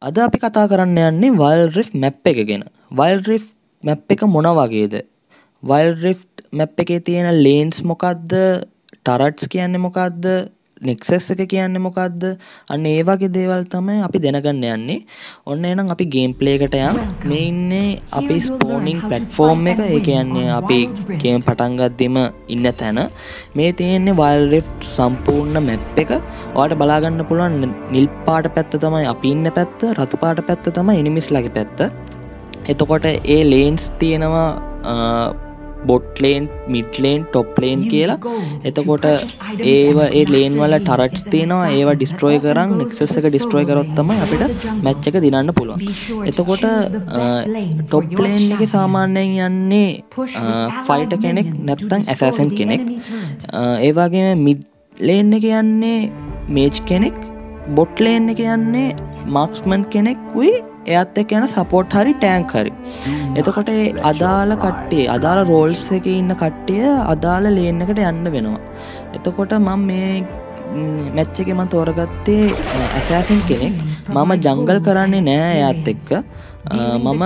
අද අපි කතා කරන්න යන්නේ Wildrift Map එක ගැන. Wildrift Map එක මොන වගේද? Wildrift Map එකේ තියෙන lanes මොකක්ද? turrets කියන්නේ මොකක්ද? nexus එක කියන්නේ මොකක්ද? අන්න ඒ වගේ දේවල් තමයි අපි දැනගන්න යන්නේ. ඔන්න එහෙනම් අපි gameplay එකට යමු. මේ ඉන්නේ අපේ spawning platform එක. ඒ කියන්නේ අපි game පටන් ගද්දිම ඉන්න තැන. මේ තියෙන්නේ Wildrift සම්පූර්ණ map එක. ඔයාලට බලා ගන්න පුළුවන් නිල් පාට පැත්ත තමයි අපි ඉන්න පැත්ත, රතු පාට පැත්ත තමයි enemies ලගේ පැත්ත. එතකොට ඒ lanes තියෙනවා bot lane, mid lane, top lane කියලා. එතකොට ඒ lane වල turrets තියෙනවා. ඒවා destroy කරන් nexus එක destroy කරොත් තමයි අපිට match එක දිනන්න පුළුවන්. එතකොට top lane එකේ සාමාන්‍යයෙන් යන්නේ fighter කෙනෙක් නැත්නම් assassin කෙනෙක්. ඒ වගේම mid lane එකේ යන්නේ mage කෙනෙක්. bot lane එකේ යන්නේ marksman කෙනෙක් උයි එයාත් එක්ක යන support හරි tank හරි. එතකොට ඒ අදාළ කට්ටිය අදාළ roles එකේ ඉන්න කට්ටිය අදාළ lane එකට යන්න වෙනවා. එතකොට මම මේ match එකේ මම තෝරගත්තේ assassin කෙනෙක්. මම jungle කරන්නේ නැහැ එයාත් එක්ක. මම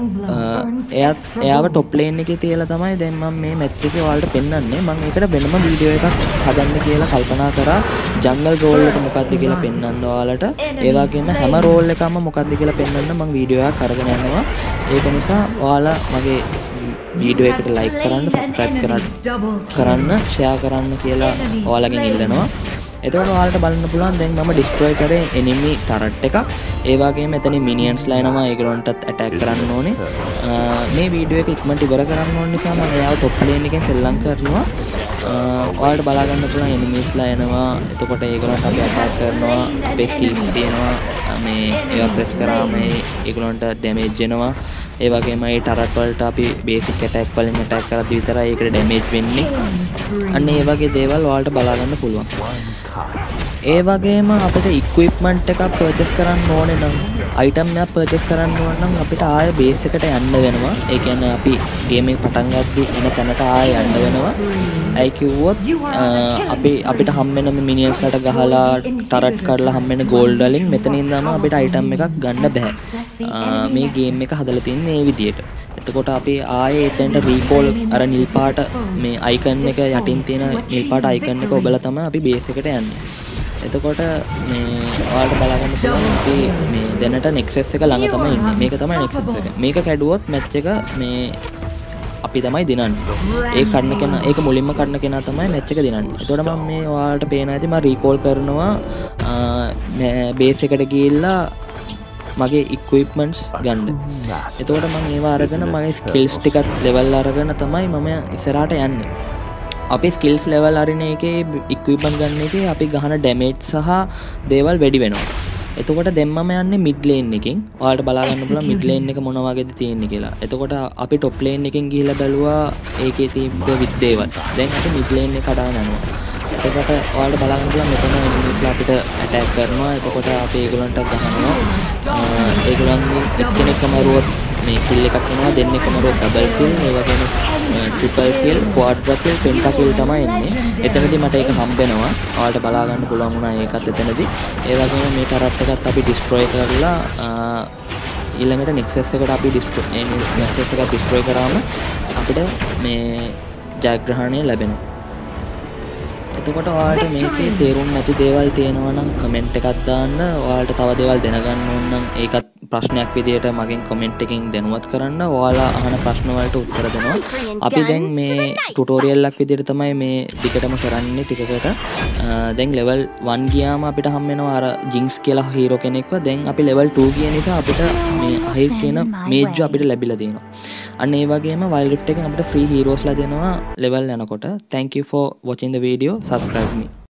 එයාව top lane එකේ තියලා තමයි දැන් මම මේ match එකේ ඔයාලට පෙන්වන්නේ. මම ඒකට වෙනම වීඩියෝ එකක් හදන්න කියලා කල්පනා කරා. jungle role එක මොකක්ද කියලා පෙන්වන්න ඔයාලට. ඒ වගේම හැම role එකක්ම මොකක්ද කියලා පෙන්වන්න මම වීඩියෝ එකක් අරගෙන යනවා. ඒක නිසා ඔයාලා මගේ වීඩියෝ එකට like කරන්න, subscribe කරන්න, share කරන්න කියලා ඔයාලගෙන් ඉල්ලනවා. එතකොට ඔයාලට බලන්න පුළුවන් දැන් මම destroy කරේ enemy turret එකක්. ඒ වගේම එතන minions ලා එනවා. ඒගොල්ලන්ටත් attack කරන්න ඕනේ. මේ වීඩියෝ එක ඉක්මනට ඉවර කරන්න ඕන නිසා මම එයාව top lane එකෙන් සෙල්ලම් කරනවා. ඔයාලට බලා ගන්න පුළුවන් enemies ලා එනවා. එතකොට ඒගොල්ලන්ට අපි attack කරනවා. අපේ kills තියෙනවා. මේ ඒවා press කරාම ඒගොල්ලන්ට damage එනවා. ඒ වගේම මේ turret වලට අපි basic attack වලින් attack කරද්දි විතරයි ඒකට damage වෙන්නේ. අන්න ඒ වගේ දේවල් ඔයාලට බලා ගන්න පුළුවන්. ඒ වගේම අපිට equipment එකක් purchase කරන්න ඕනේ නම් item එකක් purchase කරන්න ඕන නම් අපිට ආය base එකට යන්න වෙනවා. ඒ කියන්නේ අපි game එක පටන් ගද්දි එන තැනට ආය යන්න වෙනවා. ඒ කිව්වොත් අපිට හම්බෙන minions වලට ගහලා turret කරලා හම්බෙන gold වලින් මෙතනින් ඉඳන්ම අපිට item එකක් ගන්න බෑ. මේ game එක හදලා තියෙන්නේ මේ විදියට. එතකොට අපි ආයේ එතෙන්ට recall අර නිල් පාට මේ icon එක යටින් තියෙන නිල් පාට icon එක ඔබලා තමයි අපි base එකට යන්නේ. එතකොට මේ ඔයාලට බලා ගන්න පුළුවන් අපි මේ දැනට nexus එක ළඟ තමයි ඉන්නේ. මේක තමයි nexus එක. මේක කැඩුවොත් match එක මේ අපි තමයි දිනන්නේ. ඒක මුලින්ම කඩන කෙනා තමයි match එක දිනන්නේ. එතකොට මම මේ ඔයාලට පේනවා ඇති මම recall කරනවා base එකට ගිහිල්ලා මගේ equipments ගන්න. එතකොට මම ඒවා අරගෙන මගේ skills ටිකත් level අරගෙන තමයි මම ඉස්සරහට යන්නේ. අපි skills level අරින එකේ equipment ගන්න එකේ අපි ගහන damage සහ දේවල් වැඩි වෙනවා. එතකොට දැන් මම යන්නේ mid lane එකෙන්. ඔයාලට බලා ගන්න පුළුවන් mid lane එක මොන වගේද තියෙන්නේ කියලා. එතකොට අපි top lane එකෙන් ගිහිල්ලා බැලුවා ඒකේ තිබ්බ විද්දේවල්. දැන් අපි mid lane එක කඩාගෙන යනවා. එතකොට ඔයාලට බලා ගන්න පුළුවන් මෙතන enemies ලා අපිට attack කරනවා. එතකොට අපි ඒගොල්ලන්ට ගහනවා. ඒගොල්ලන්ගේ එක්කෙනෙක්ම මරුවොත් මේ kill එකක් වෙනවා. දෙන්නෙක්ම මරුවොත් double kill. ඒ වගේම triple kill, quadruple kill, pentakill තමයි එන්නේ. එතනදී මට ඒක හම්බ වෙනවා. ඔයාලට බලා ගන්න පුළුවන් වුණා ඒකත් එතනදී. ඒ වගේම මේ turret එකත් අපි destroy කරලා ඊළඟට nexus එකට අපි nexus එක destroy කරාම අපිට මේ ජයග්‍රහණය ලැබෙනවා. එතකොට ඔයාලට මේකේ තේරුම් නැති දේවල් තියෙනවා නම් කමෙන්ට් එකක් දාන්න. ඔයාලට තව දේවල් දැනගන්න ඕන නම් ඒකත් ප්‍රශ්නයක් විදියට මගෙන් කමෙන්ට් එකකින් දැනුවත් කරන්න. ඔයාලා අහන ප්‍රශ්න වලට උත්තර දෙනවා. අපි දැන් මේ ටියුටෝරියල් එකක් විදියට තමයි මේ ටිකටම කරන්නේ ටිකකට. දැන් level 1 ගියාම අපිට හම් වෙනවා අර Jinx කියලා හීරෝ කෙනෙක්ව. දැන් අපි level 2 ගිය නිසා අපිට මේ අහිල් කියන මේජ් අපිට ලැබිලා තියෙනවා. අන්න ඒ වගේම Wildrift එකෙන් අපිට free heroes ලා දෙනවා level යනකොට. Thank you for watching the video. Subscribe me.